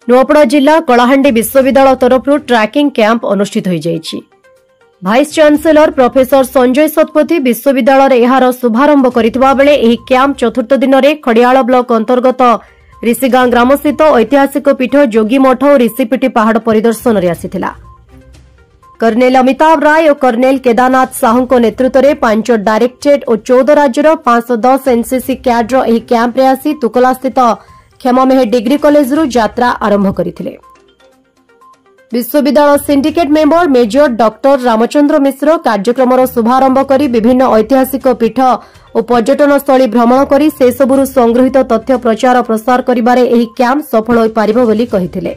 नुआपड़ा जिला कलाहांडी विश्वविद्यालय तरफ ट्रैकिंग कैंप अनुष्ठित हो जाइछि। Vice chancellor professor Sanjay Satapathy विश्वविद्यालय एहार शुभारंभ करथिबा बेले एही कैंप चतुर्थ दिन में खड़ियाल ब्लॉक अंतर्गत ऋषिगां ग्राम स्थित ऐतिहासिक पीठ जोगीमठ और ऋषिपीठी पहाड़ परिदर्शन रे आसीथिला। कर्नेल अमिताभ राय और कर्नेल केदारनाथ साहू नेतृत्व में 5 डायरेक्टरेट और 14 राज्यर 510 एनसीसी कैडर एही कैंप रे आसी तुकला स्थित खेममेह डिग्री कॉलेज रु यात्रा आरंभ करथिले। विश्वविद्यालय syndicate member major doctor Ramchandra Mishra कार्यक्रम शुभारंभ कर विभिन्न ऐतिहासिक पीठ और पर्यटन स्थली भ्रमण कर से सबुरु संग्रहित तथ्य प्रचार प्रसार करिबारे एही कैंप सफल होई पारिबो बोली कहिथिले।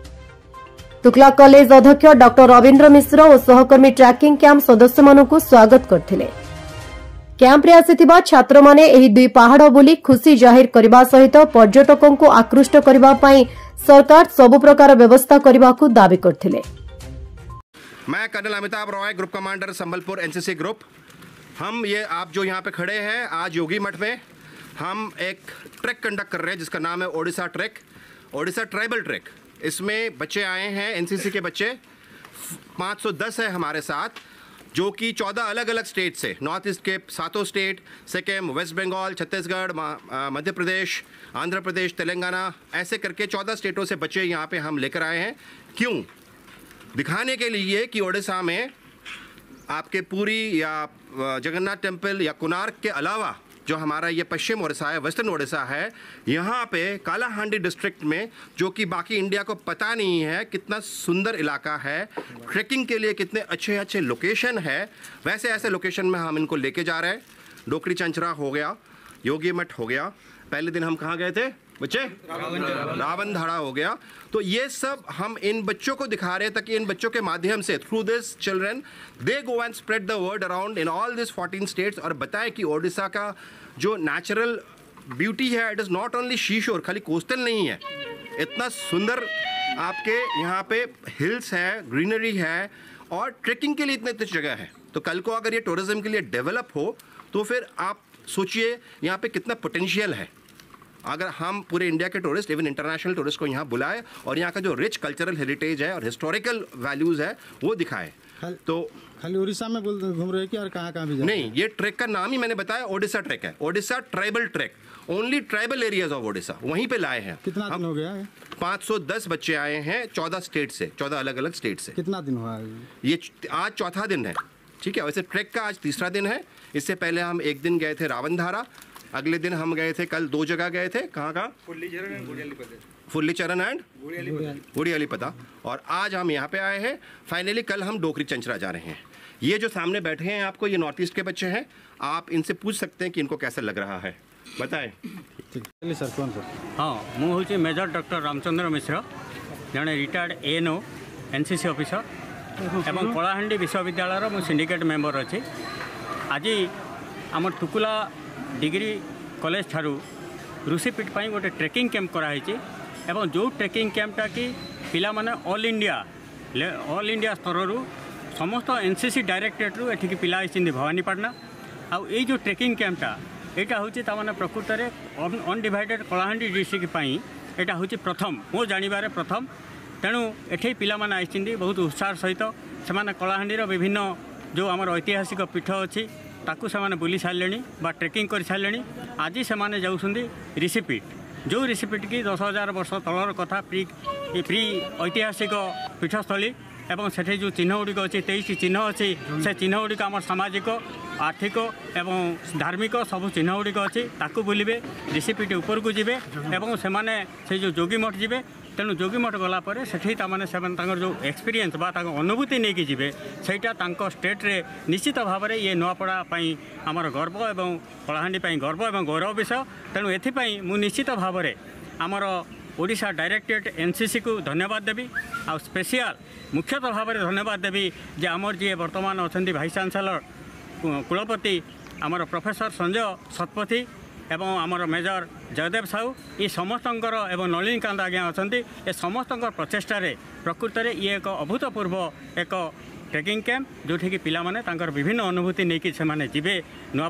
तुकला कॉलेज अध्यक्ष डॉक्टर रविन्द्र मिश्र और सहकर्मी ट्रैकिंग कैंप सदस्य मानकु स्वागत करथिले। कैंप रे आसीथिबा छात्र माने एही दुई पहाड़ बुली खुशी जाहिर करबा सहित पर्यटकों को आकृष्ट करबा पई सरकार सब प्रकार व्यवस्था करबा को दाबी करथिले। मैं colonel Amitabh Roy, group commander Sambalpur NCC group. हम ये आप जो यहाँ पे खड़े हैं आज योगी मठ में हम एक ट्रैक कंडक्ट कर रहे हैं जिसका नाम है Odisha trek, Odisha tribal trek. इसमें बच्चे आए हैं एनसीसी के बच्चे 510 है हमारे साथ, जो कि 14 अलग अलग स्टेट से, नॉर्थ ईस्ट के 7 स्टेट, सिक्किम, वेस्ट बंगाल, छत्तीसगढ़, मध्य प्रदेश, आंध्र प्रदेश, तेलंगाना, ऐसे करके 14 स्टेटों से बच्चे यहाँ पे हम लेकर आए हैं। क्यों? दिखाने के लिए कि ओडिशा में आपके पुरी या जगन्नाथ टेम्पल या कोणार्क के अलावा जो हमारा ये पश्चिम ओडिशा है, वेस्टर्न ओडिशा है, यहाँ पे कालाहांडी डिस्ट्रिक्ट में, जो कि बाकी इंडिया को पता नहीं है कितना सुंदर इलाका है, ट्रैकिंग के लिए कितने अच्छे अच्छे लोकेशन है, वैसे ऐसे लोकेशन में हम इनको लेके जा रहे हैं। डोकरी चंचरा हो गया, योगी मठ हो गया, पहले दिन हम कहाँ गए थे बच्चे? रावणधारा हो गया। तो ये सब हम इन बच्चों को दिखा रहे हैं ताकि इन बच्चों के माध्यम से through this children they go and spread the word around in all this 14 states और बताएं कि ओडिशा का जो नेचुरल ब्यूटी है, it is not only seashore, खाली कोस्टल नहीं है, इतना सुंदर आपके यहाँ पे हिल्स है, ग्रीनरी है और ट्रेकिंग के लिए इतनी अच्छी जगह है। तो कल को अगर ये टूरिज्म के लिए डेवलप हो तो फिर आप सोचिए यहाँ पे कितना पोटेंशियल है। अगर हम पूरे इंडिया के टूरिस्ट, इवन इंटरनेशनल टूरिस्ट को यहाँ बुलाए और यहाँ का जो रिच कल्चरल हेरिटेज है और हिस्टोरिकल वैल्यूज़ है वो दिखाए। तो खाली उड़ीसा में घूम रहे हैं कि और कहाँ भी नहीं, ये ट्रैक का नाम ही मैंने बताया ओडिशा ट्रैक है, Odisha tribal trek, only tribal areas of Odisha, वहीं पे लाए हैं। कितना दिन हो गया है? 510 बच्चे आए हैं 14 स्टेट से, 14 अलग अलग स्टेट से। कितना दिन हुआ? ये आज चौथा दिन है, ठीक है। वैसे ट्रैक का आज तीसरा दिन है। इससे पहले हम एक दिन गए थे रावणधारा, अगले दिन हम गए थे, कल 2 जगह गए थे। कहाँ? फुल्लीचरण एंड गुड़ियालीपता। और आज हम यहाँ पे आए हैं। फाइनली कल हम डोकरी चंचरा जा रहे हैं। ये जो सामने बैठे हैं आपको, ये नॉर्थ ईस्ट के बच्चे हैं। आप इनसे पूछ सकते हैं कि इनको कैसा लग रहा है, बताएं। सर कौन सर? हाँ, मुझे मेजर डॉक्टर रामचंद्र मिश्र, जड़े रिटायर्ड एएनओ एनसीसी ऑफिसर एवं कलाहांडी विश्वविद्यालय मु सिंडिकेट मेंबर अच्छी। आज आम तुकुला डिग्री कॉलेज ठारू ऋषिपीठ पर गोटे ट्रेकिंग कैंप कराई एवं जो ट्रेकिंग कैंपटा कि पिला माने ऑल इंडिया स्तर समस्त एनसीसी डायरेक्टरेट रु एठिक पिला आइछिन भवानीपाटना। आउ ए जो ट्रेकिंग कैंपटा एटा होची तामाने प्रकृत में अनडिवाइडेड कलाहांडी डिस्ट्रिक्ट पई एटा होची प्रथम, मो जानिबारे प्रथम। तेणु एठे पिला माने आइछिन बहुत उत्साह सहित सेमाने कलाहांडीर विभिन्न जो आमर ऐतिहासिक पीठ अच्छी ताकू से बुली सारे बा ट्रेकिंग कर सारे। आज से जाऊँगी ऋषिपीठ, जो ऋषिपीठ की 10,000 वर्ष तलर कथा प्री ऐतिहासिक पीठस्थली एवं से जो चिन्ह गुड़िक अच्छी 23 चिन्ह अच्छी, से चिन्ह गुड़िक आम सामाजिक, आर्थिक एवं धार्मिक सब चिन्ह गुड़िक अच्छी ताकू बुलिबे, ऋषिपीठ ऊपर को जीवे एवं से जो जोगी मठ जीवे। तेणु जोगी मठ गलापर से जो एक्सपीरियंस बा अनुभूति नहीं जीवे सेटा स्टेट रे निश्चित भाव में ये नुआपड़ा आमर गर्व एवं कलाहांडी गर्व एवं गौरव विषय। तेणु एथिपाई मु निश्चित भाव में आमर ओडिशा डायरेक्टरेट एनसीसी को धन्यवाद देवी। आ स्पेशल मुख्यतः भाव में धन्यवाद देवी जे आमर जी वर्तमान अच्छा भाइस चांसेलर कुलपति आमर प्रोफेसर संजय शतपथी एवं आमर मेजर जयदेव साहू, ये समस्तंकर एवं नलिनीकांत आज्ञा अच्छा, ये समस्तंकर प्रचेष्टा प्रकृत में ये एक अभूतपूर्व एक ट्रेकिंग कैंप जोठी कि पिला माने तांकर विभिन्न अनुभूति नहीं कि से माने जीवे नुआपड़ा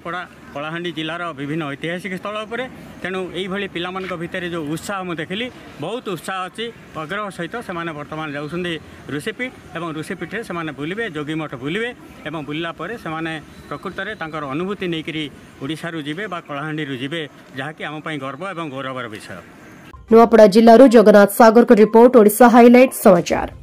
कलाहांडी जिलार विभिन्न ऐतिहासिक स्थल पर तेणु यही पिलामानक भितर जो उत्साह मुझे देखिली बहुत उत्साह अच्छी आग्रह सहित से बर्तमान जाऊँगी ऋषिपीठ और ऋषिपीठे से बुलवे जोगीमठ बुलवे और बुलला से प्रकृत में अनुभूति नहीं ओडिशारू जीवे बा कलाहांडी जीवे जहाँकि आमपाई गर्व और गौरवर विषय। नुआपड़ा जिल्लारू जगन्नाथ सागर को रिपोर्ट ओडिशा हाइलाइट समाचार।